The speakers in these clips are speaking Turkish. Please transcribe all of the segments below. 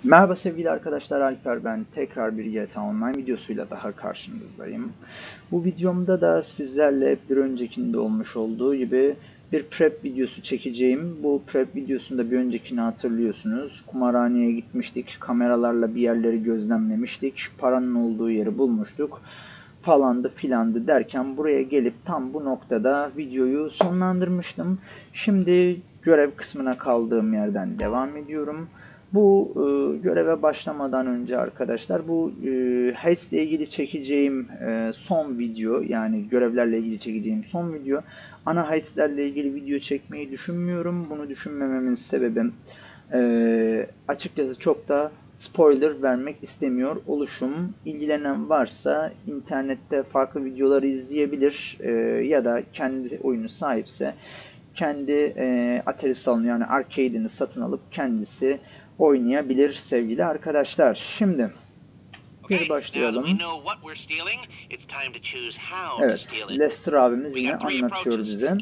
Merhaba sevgili arkadaşlar, Alper ben. Tekrar bir GTA Online videosuyla daha karşınızdayım. Bu videomda da sizlerle bir öncekinde olmuş olduğu gibi bir prep videosu çekeceğim. Bu prep videosunda bir öncekini hatırlıyorsunuz. Kumarhaneye gitmiştik, kameralarla bir yerleri gözlemlemiştik, paranın olduğu yeri bulmuştuk. Falandı filandı derken buraya gelip tam bu noktada videoyu sonlandırmıştım. Şimdi görev kısmına kaldığım yerden devam ediyorum. Bu göreve başlamadan önce arkadaşlar bu HES ile ilgili çekeceğim son video, yani görevlerle ilgili çekeceğim son video. Ana HES'lerle ilgili video çekmeyi düşünmüyorum. Bunu düşünmememin sebebi açıkçası çok da spoiler vermek istemiyor oluşum. İlgilenen varsa internette farklı videoları izleyebilir ya da kendi oyunu sahipse kendi Atari salonu, yani arcade'ini satın alıp kendisi oynayabilir sevgili arkadaşlar. Şimdi bir başlayalım. Evet, Lester abimiz yine anlatıyor bize.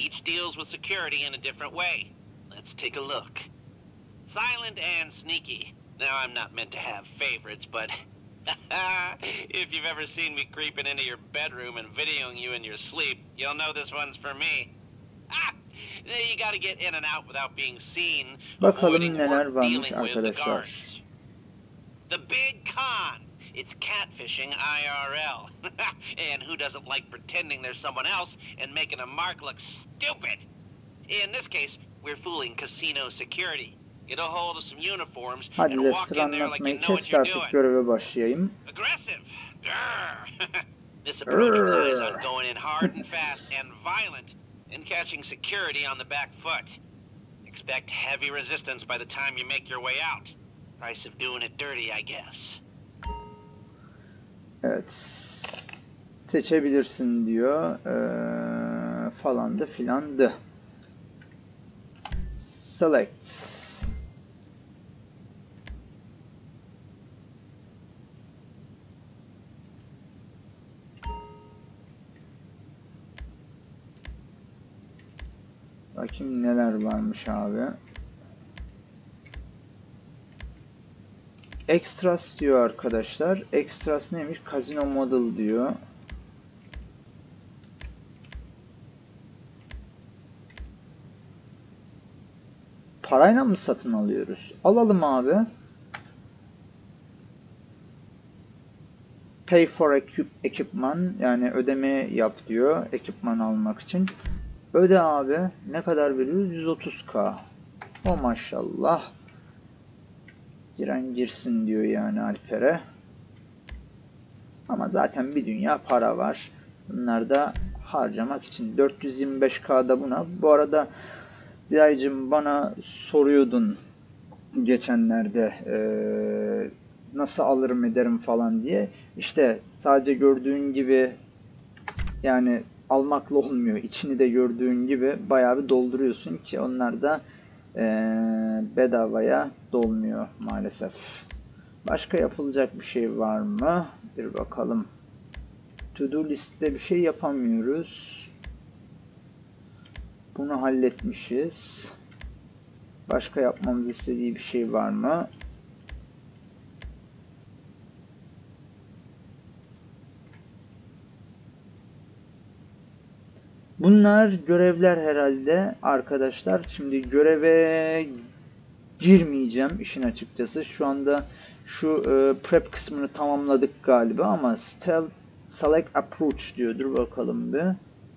Silent and sneaky. Now, I'm not meant to have favorites, but if you've ever seen me creeping into your bedroom and videoing you in your sleep, you'll know this one's for me. You gotta get in and out without being seen, Bakalım neler varmış arkadaşlar. The big con. It's catfishing IRL. And who doesn't like pretending there's someone else and making a mark look stupid? In this case, we're fooling casino security. Get a hold of some uniforms Hadi and walk Lester in there like you anlatmayı know what kes you're artık, doing. göreve başlayayım. Aggressive. This approach relies on going in hard and fast and violent and catching security on the back foot. Expect heavy resistance by the time you make your way out. Price of doing it dirty, I guess. Evet. Seçebilirsin diyor. Falandı filandı. Select. Bakayım neler varmış abi. Extras diyor arkadaşlar. Extras neymiş? Casino Model diyor. Parayla mı satın alıyoruz? Alalım abi. Pay for ekipman, yani ödeme yap diyor ekipman almak için. Öde abi. Ne kadar veriyoruz? 130k. O maşallah. Giren girsin diyor yani Alper'e. Ama zaten bir dünya para var. Bunlar da harcamak için. 425k'da buna. Bu arada Diyaycım, bana soruyordun geçenlerde nasıl alırım ederim falan diye. İşte sadece gördüğün gibi yani almakla olmuyor. İçini de gördüğün gibi bayağı bir dolduruyorsun ki onlar da bedavaya dolmuyor maalesef. Başka yapılacak bir şey var mı? Bir bakalım. To do liste bir şey yapamıyoruz. Bunu halletmişiz. Başka yapmamız istediği bir şey var mı? Bunlar görevler herhalde arkadaşlar. Şimdi göreve girmeyeceğim işin açıkçası. Şu anda şu prep kısmını tamamladık galiba ama select approach diyor. Dur bakalım bir.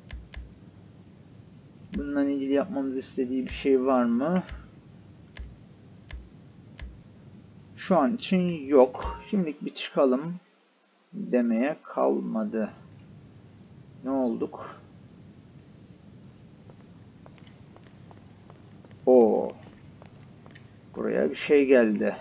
Bununla ilgili yapmamız istediği bir şey var mı? Şu an için yok. Şimdilik bir çıkalım demeye kalmadı. Ne olduk? Oo. Buraya bir şey geldi.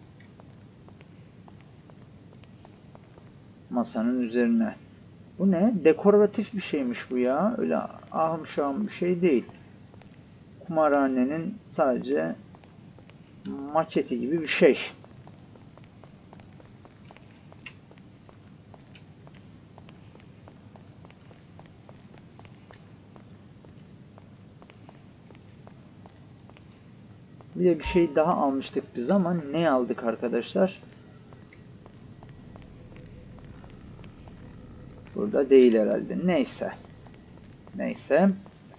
Masanın üzerine. Bu ne? Dekoratif bir şeymiş bu ya. Öyle ahım şahım bir şey değil. Kumarhanenin sadece maketi gibi bir şey. Bir de bir şey daha almıştık biz ama ne aldık arkadaşlar? Burada değil herhalde. Neyse. Neyse.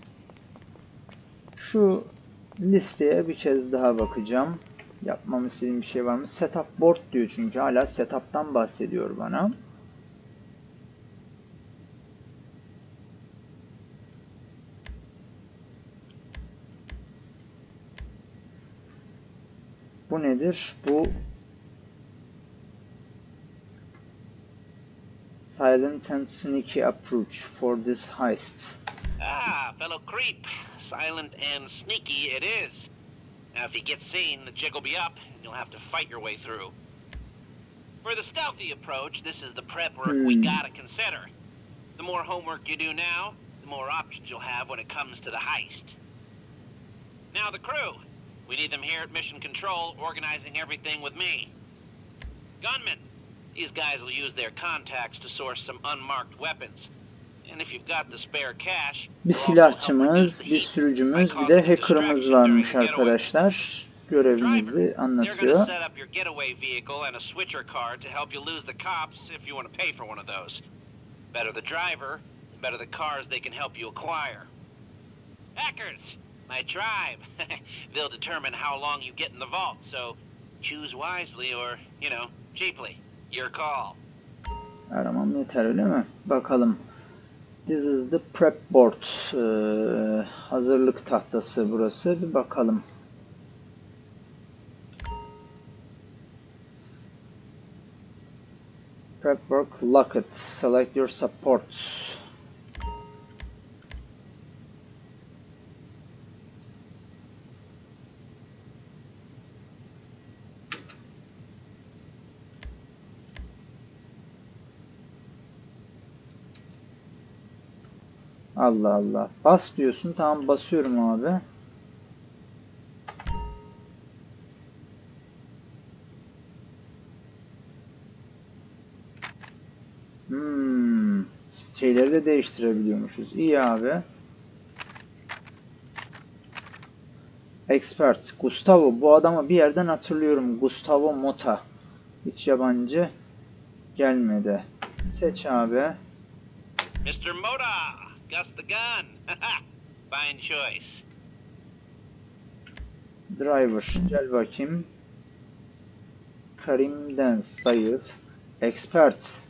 Şu listeye bir kez daha bakacağım. Yapmam istediğim bir şey var mı? Setup board diyor çünkü hala setup'tan bahsediyor bana. Bu nedir? Bu silent and sneaky approach for this heist. Ah, fellow creep. Silent and sneaky it is. Now, if you get seen, the jig will be up, and you'll have to fight your way through. For the stealthy approach, this is the prep work we gotta consider. The more homework you do now, the more options you'll have when it comes to the heist. Now the crew. We need them here at Mission Control, organizing everything with me. Gunmen. These guys will use their contacts to source some unmarked weapons. And if you've got the spare cash, bir silahçımız, bir sürücümüz, bir de hacker'ımız varmış arkadaşlar. Görevimizi anlatıyor. Better the driver, the better the cars they can help you acquire. Hackers, my tribe. They'll determine how long you get in the vault, so choose wisely or, you know, cheaply. Your call. Aramam yeter öyle mi? Bakalım. This is the prep board. Hazırlık tahtası burası. Bir bakalım. Prep work locket. Select your support. Allah Allah. Bas diyorsun. Tamam basıyorum abi. Şeyleri de değiştirebiliyormuşuz. İyi abi. Expert. Gustavo. Bu adamı bir yerden hatırlıyorum. Gustavo Mota. Hiç yabancı gelmedi. Seç abi. Mr. Mota. Gus the gun. Fine choice. Driver. Gel bakayım. Karim'den zayıf. Expert.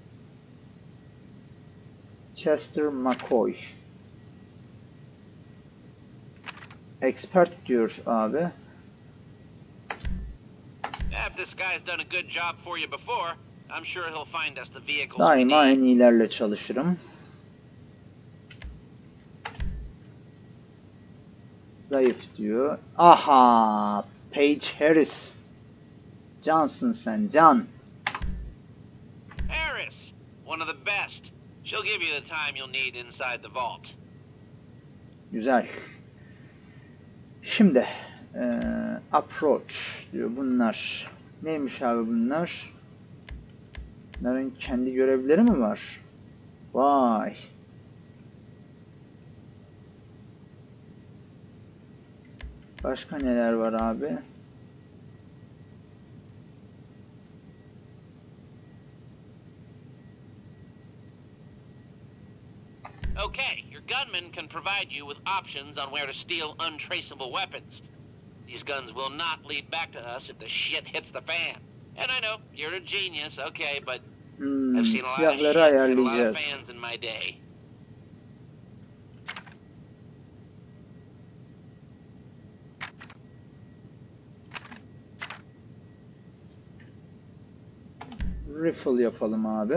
Chester McCoy. Expert diyor abi. Daima en iyilerle çalışırım. Zayıf diyor. Aha! Paige Harris. Cansın sen, can. Harris, one of the best. She'll give you the time you'll need inside the vault. Güzel. Şimdi approach diyor bunlar. Neymiş abi bunlar? Bunların kendi görevleri mi var? Vay. Başka neler var abi? Okay, your gunman can provide you with options on where to steal untraceable weapons. These guns will not lead back to us if the shit hits the fan. And I know, you're a genius, okay, but I've seen a lot of shit and a lot of fans in my day. Rifle yapalım abi.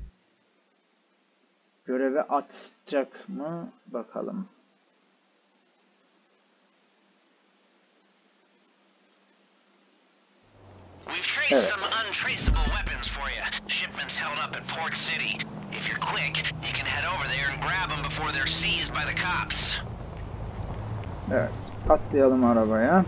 Göreve atacak mı? Bakalım. We've traced some untraceable weapons for you. Shipments held up at Port City. If you're quick, you can head over there and grab them before they're seized by the cops. Evet, atlayalım arabaya.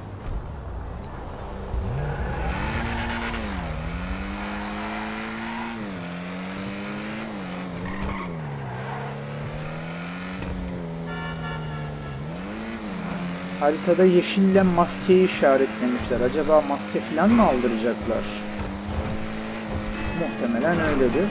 Haritada yeşille maskeyi işaretlemişler. Acaba maske falan mı aldıracaklar? Muhtemelen öyledir.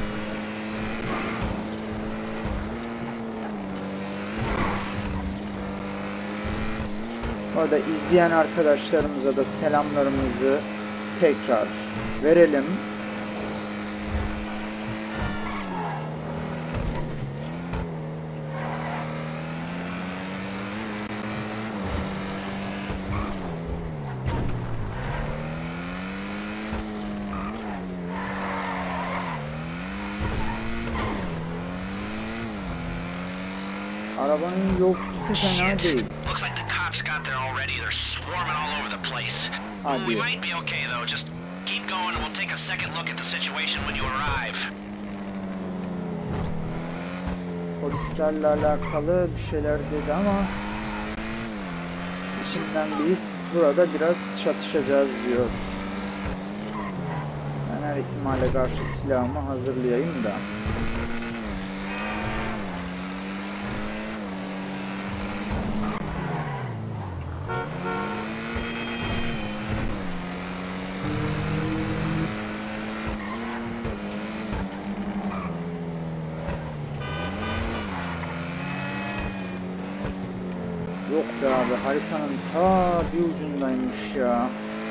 Bu arada izleyen arkadaşlarımıza da selamlarımızı tekrar verelim. Arabanın yol tutuşu fena değil. Hadi. Polislerle alakalı bir şeyler dedi ama içinden biz burada biraz çatışacağız diyor. Ben her ihtimale karşı silahımı hazırlayayım da. Yok be abi, haritanın ta bir ucundaymış ya.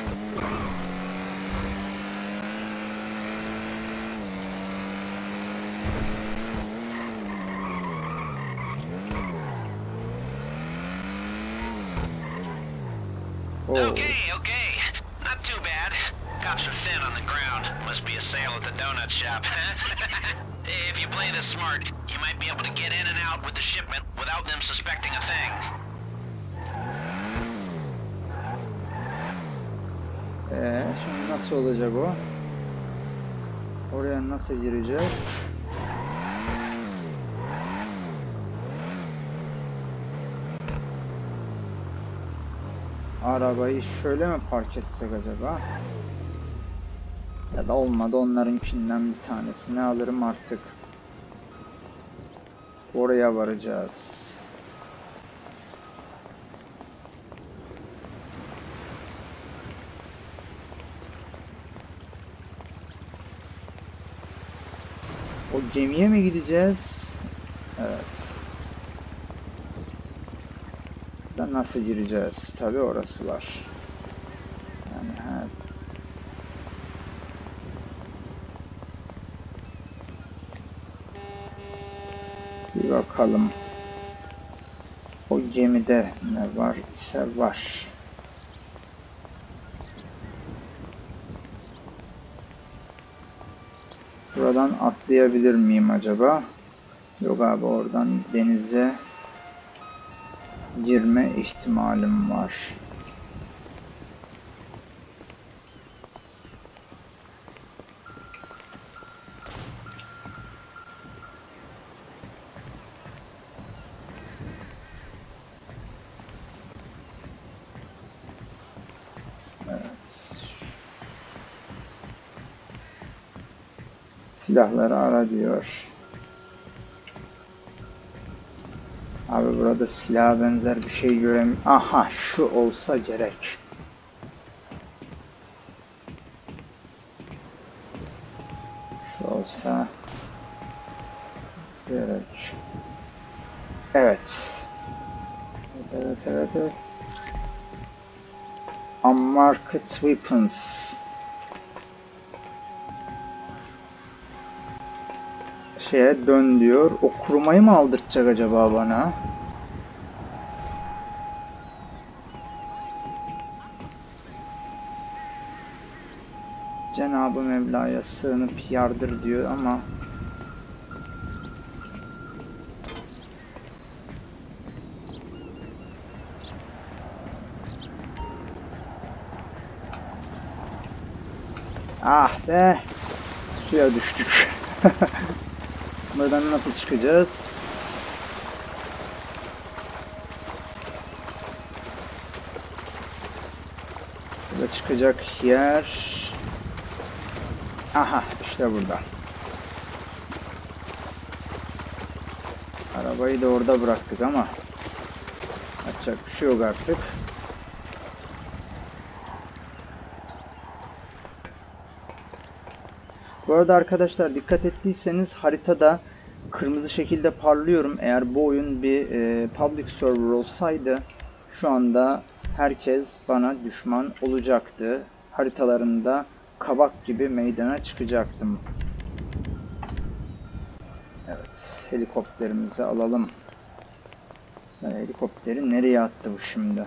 Oh. Okay. Not too bad. Cops are thin on the ground. Must be a sale at the donut shop. If you play this smart, you might be able to get in and out with the shipment without them suspecting a thing. Şimdi nasıl olacak o? Oraya nasıl gireceğiz? Arabayı şöyle mi park etsek acaba? Ya da olmadı, onlarınkinden bir tanesini alırım artık. Oraya varacağız. O gemiye mi gideceğiz? Evet. Da nasıl gireceğiz? Tabii orası var. Yani her... Bir bakalım. O gemide ne var ise var. Buradan atlayabilir miyim acaba? Yok abi, oradan denize girme ihtimalim var. Silahları ara diyor. Abi burada silaha benzer bir şey göremiyorum. Aha, şu olsa gerek. Şu olsa gerek. Evet. Evet. Unmarked weapons. Şeye dön diyor. O kurumayı mı aldırtacak acaba bana? Cenab-ı Mevla'ya sığınıp yardır diyor ama ah be, suya düştük. Buradan nasıl çıkacağız? Burada çıkacak yer. Aha, işte burada. Arabayı da orada bıraktık ama Yapacak bir şey yok artık. Bu arada arkadaşlar dikkat ettiyseniz haritada kırmızı şekilde parlıyorum. Eğer bu oyun bir public server olsaydı şu anda herkes bana düşman olacaktı. Haritalarında kabak gibi meydana çıkacaktım. Evet, helikopterimizi alalım. Helikopteri nereye attı bu şimdi?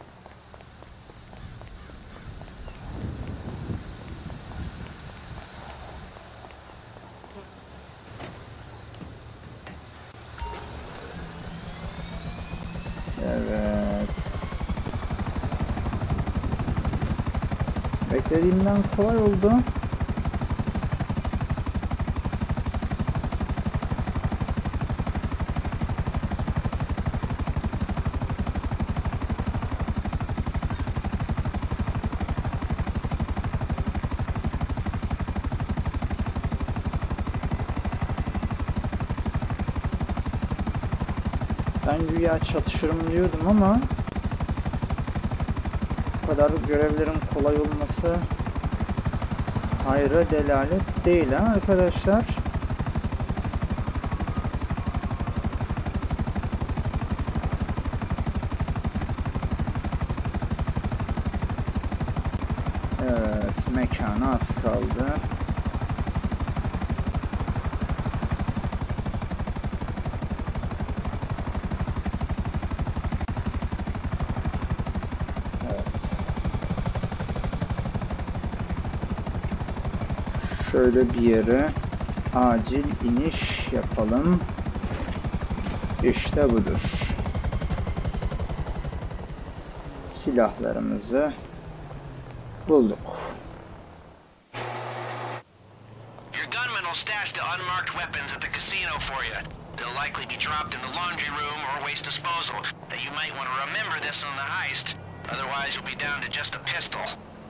Evet. Beklediğimden kolay oldu. Ben güya çatışırım diyordum ama bu kadar görevlerin kolay olması hayra delalet değil ha arkadaşlar. Evet, mekana az kaldı. Şöyle bir yere acil iniş yapalım. İşte budur. Silahlarımızı bulduk. Your gunman will stash the unmarked weapons at the casino for you. They'll likely be dropped in the laundry room or waste disposal. You might want to remember this on the heist. Otherwise you'll be down to just a pistol.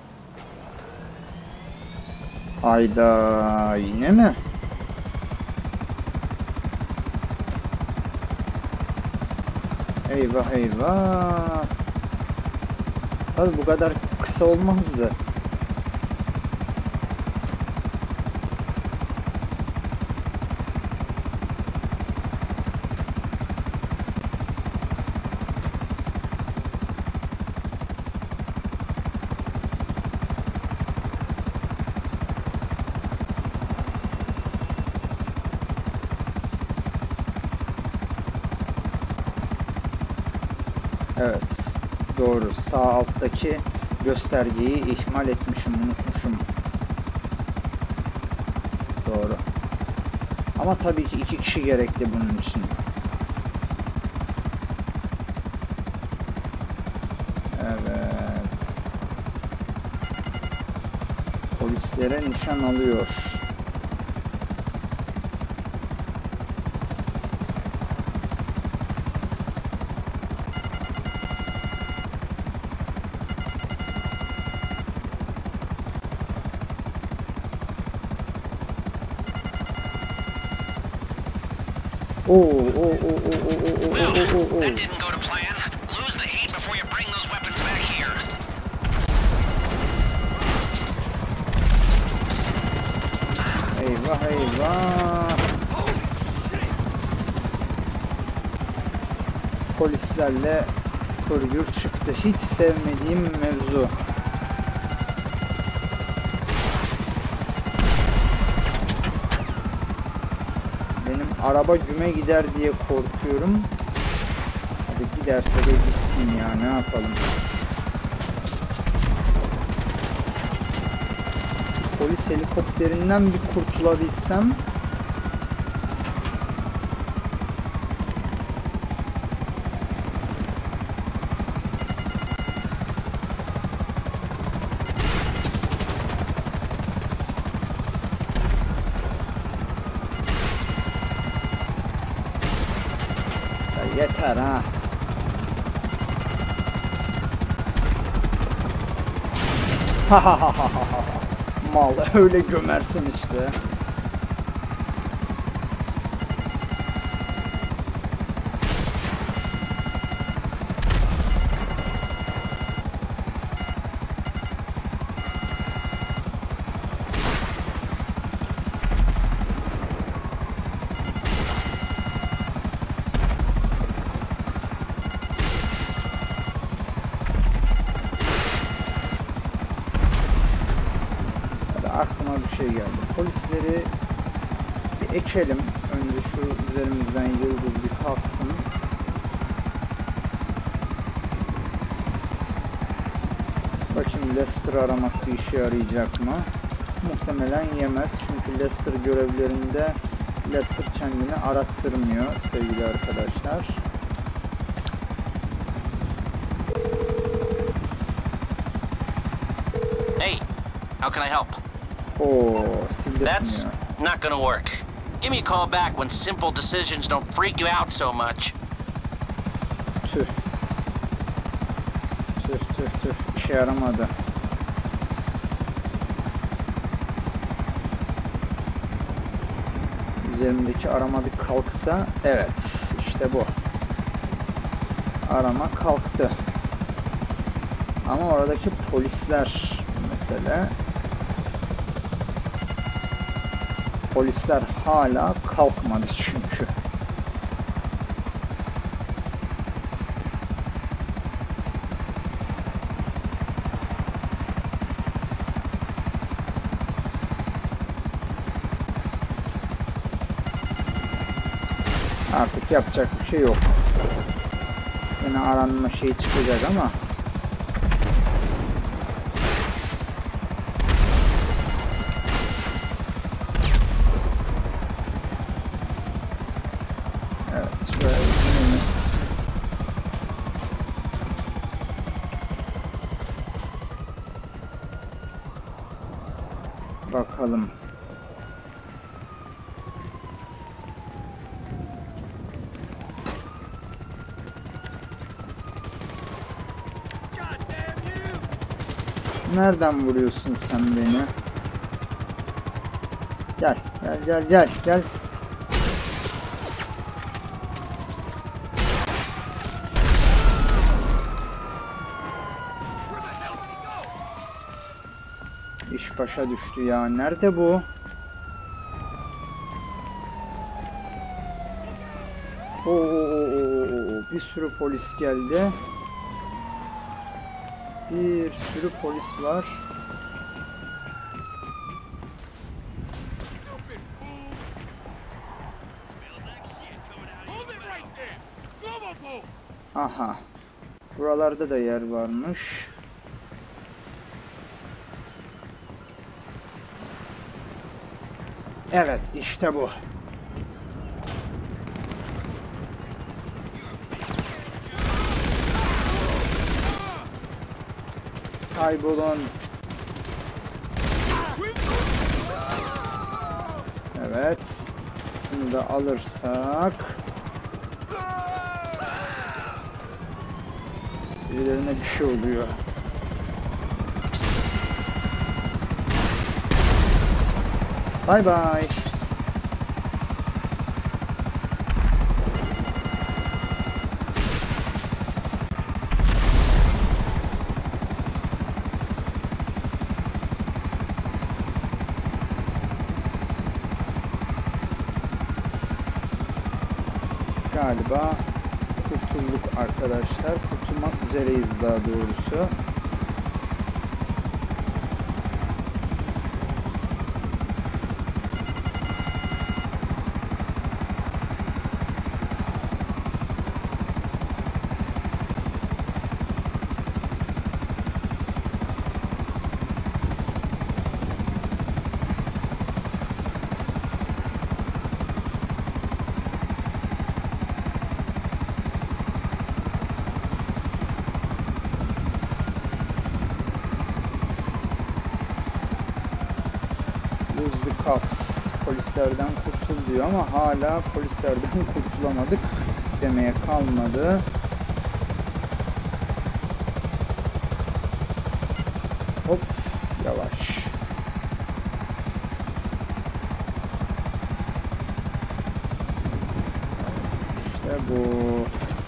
Hayda, yine mi? Eyvah eyvah. Abi bu kadar kısa olmazdı. Evet, doğru. Sağ alttaki göstergeyi ihmal etmişim, unutmuşum. Doğru. Ama tabii ki 2 kişi gerekli bunun için. Evet. Polislere nişan alıyor. Well, that didn't go to plan. Lose the heat before you bring those weapons back here. Eyvah eyvah. Polislerle hırgür çıktı. Hiç sevmediğim mevzu. Araba güme gider diye korkuyorum. Hadi giderse de gitsin ya, ne yapalım. Polis helikopterinden bir kurtulabilsem. Yeter ha. Ha ha ha ha ha. Mal öyle gömersin işte. aklıma bir şey geldi. Polisleri bir ekelim. Önce şu üzerimizden yıldız bir kalksın. Bakayım Lester aramak bir işe yarayacak mı? Muhtemelen yemez. Çünkü Lester görevlerinde Lester kendini arattırmıyor sevgili arkadaşlar. Hey, how can I help? That's Sildirtmiyor. not gonna work. Give me a call back when simple decisions don't freak you out so much. Tüh. Tüh. İşe yaramadı. Üzerimdeki arama bir kalksa, evet, işte bu. Arama kalktı. Ama oradaki polisler mesela, polisler hala kalkmadı çünkü. Artık yapacak bir şey yok. Yine aranma şeyi çıkacak ama evet, şöyle bakalım. Nereden vuruyorsun sen beni? Gel. İş başa düştü ya. Nerede bu? Bir sürü polis geldi. Bir sürü polis var. Aha. Buralarda da yer varmış. Evet, işte bu. Kaybolun. Evet. Bunu da alırsak. Birilerine bir şey oluyor. Bye bye. Galiba kurtulduk arkadaşlar. Kurtulmak üzereyiz daha doğrusu. Polislerden kurtul diyor ama hala polislerden kurtulamadık demeye kalmadı. Hop, yavaş. İşte bu.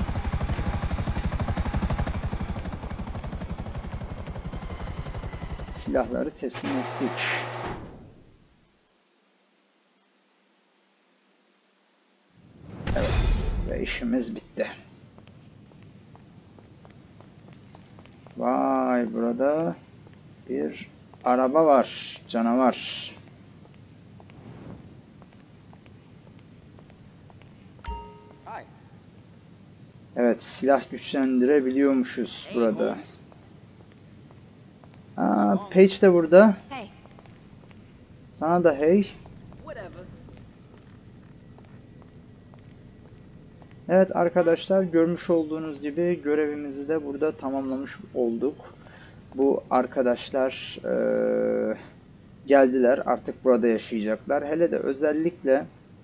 Silahları teslim ettik. İşimiz bitti. Vay, burada bir araba var. Canavar. Evet, silah güçlendirebiliyormuşuz burada. Paige de burada. Sana da hey. Evet arkadaşlar, görmüş olduğunuz gibi görevimizi de burada tamamlamış olduk. Bu arkadaşlar geldiler, artık burada yaşayacaklar. Hele de özellikle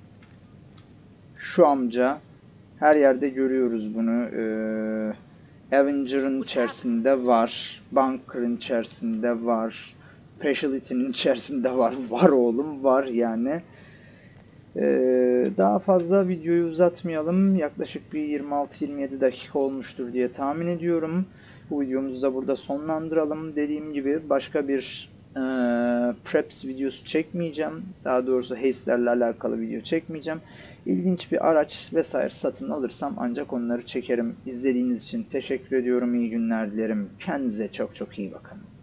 şu amca, her yerde görüyoruz bunu. Avenger'ın içerisinde var, Bunker'ın içerisinde var, Specialty'nin içerisinde var. Var oğlum, var yani. Daha fazla videoyu uzatmayalım. Yaklaşık bir 26-27 dakika olmuştur diye tahmin ediyorum. Bu videomuzu da burada sonlandıralım. Dediğim gibi başka bir Preps videosu çekmeyeceğim. Daha doğrusu Heist'lerle alakalı video çekmeyeceğim. İlginç bir araç vesaire satın alırsam ancak onları çekerim. İzlediğiniz için teşekkür ediyorum. İyi günler dilerim. Kendinize çok çok iyi bakın.